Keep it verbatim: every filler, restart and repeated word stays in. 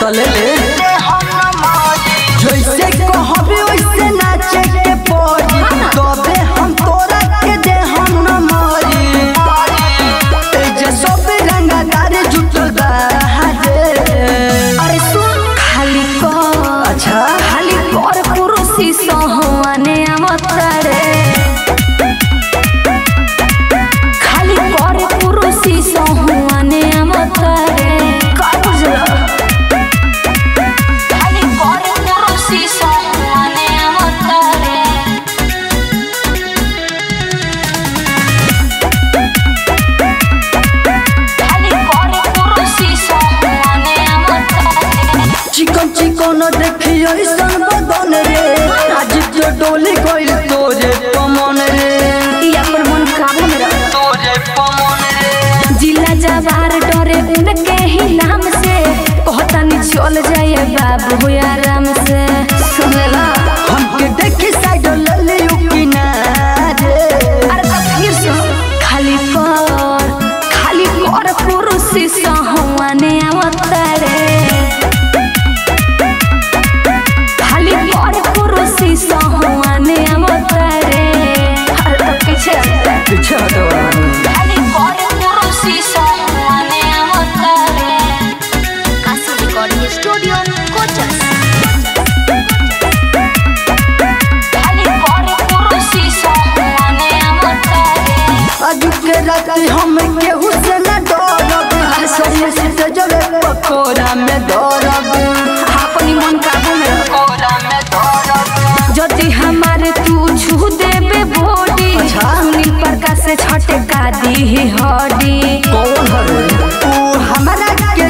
तले ले जैसे कहबे वैसे नाचे के पड़ी तबे हम तोरा के दे हम न मारी ए जे सब रंगदार जुटल बा अरे सुन खाली कर अच्छा खाली कर कुरुसी सहवाने अवतारे खाली कर कुरुसी सहवाने अवतारे का बुझला खाली कर कुरुसी सहवाने अवतारे खाली कर कुरुसी सहवाने अवतारे चिकन चिकन देखियो सन बदन रे आज तो डोली गइल तोरे पमन रे ई अपन मन काबू में रख तोरे पमन रे जिला जवार डरे उनके ही नाम से कहता नहीं चल जाए बाबू आराम से सुनला हमके देखी साइड लले किनारे अरे तो फिर सुन खाली कर खाली कर कुरुसी सहवाने अवतारे खाली कर कुरुसी सहवाने अवतारे अरे तो पीछे हट पीछे हटो खाली कर कुरुसी सहवाने अवतारे काशी रिकॉर्डिंग स्टूडियो कोचस खाली कर कुरुसी सहवाने अवतारे आज के रात हम केहू से न डरब सही से जरे पकोड़ा में दौड़ब अपनी मन काबू में रख पकोड़ा में दौड़ब जदि हमारे तू छू देबे बॉडी अच्छा। सुनील प्रकाश से छटका दी हड्डी कौन हरे तू हमरा के